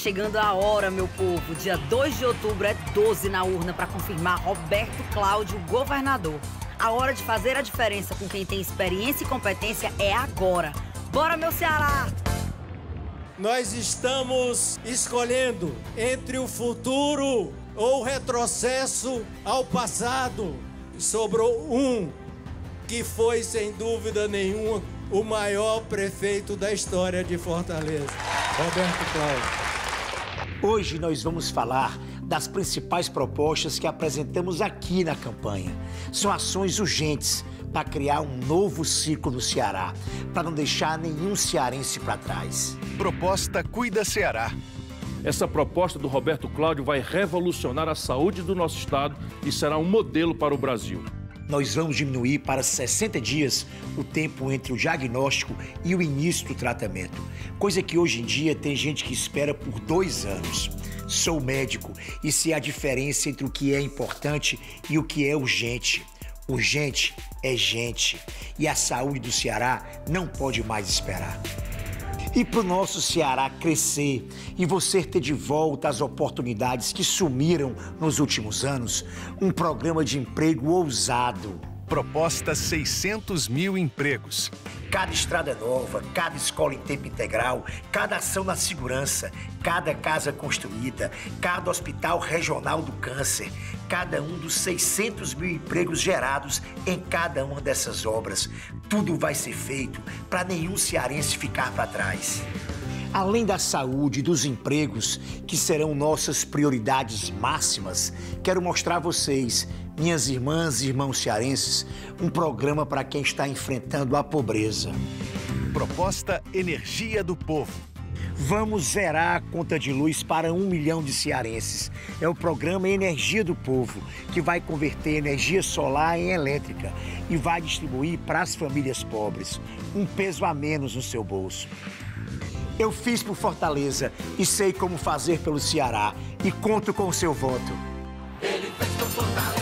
chegando a hora, meu povo. Dia 2 de outubro é 12 na urna para confirmar Roberto Cláudio governador. A hora de fazer a diferença com quem tem experiência e competência é agora. Bora, meu Ceará! Nós estamos escolhendo entre o futuro ou o retrocesso ao passado. Sobrou um que foi, sem dúvida nenhuma, o maior prefeito da história de Fortaleza, Roberto Cláudio. Hoje nós vamos falar das principais propostas que apresentamos aqui na campanha. São ações urgentes para criar um novo ciclo no Ceará, para não deixar nenhum cearense para trás. Proposta Cuida Ceará. Essa proposta do Roberto Cláudio vai revolucionar a saúde do nosso estado e será um modelo para o Brasil. Nós vamos diminuir para 60 dias o tempo entre o diagnóstico e o início do tratamento, coisa que hoje em dia tem gente que espera por 2 anos. Sou médico e sei a diferença entre o que é importante e o que é urgente. Urgente é gente e a saúde do Ceará não pode mais esperar. E para o nosso Ceará crescer e você ter de volta as oportunidades que sumiram nos últimos anos, um programa de emprego ousado. Proposta 600 mil empregos. Cada estrada nova, cada escola em tempo integral, cada ação na segurança, cada casa construída, cada hospital regional do câncer, cada um dos 600 mil empregos gerados em cada uma dessas obras. Tudo vai ser feito para nenhum cearense ficar para trás. Além da saúde e dos empregos, que serão nossas prioridades máximas, quero mostrar a vocês, minhas irmãs e irmãos cearenses, um programa para quem está enfrentando a pobreza. Proposta Energia do Povo. Vamos zerar a conta de luz para 1 milhão de cearenses. É o programa Energia do Povo, que vai converter energia solar em elétrica e vai distribuir para as famílias pobres. Um peso a menos no seu bolso. Eu fiz por Fortaleza e sei como fazer pelo Ceará. E conto com o seu voto. Ele fez por Fortaleza.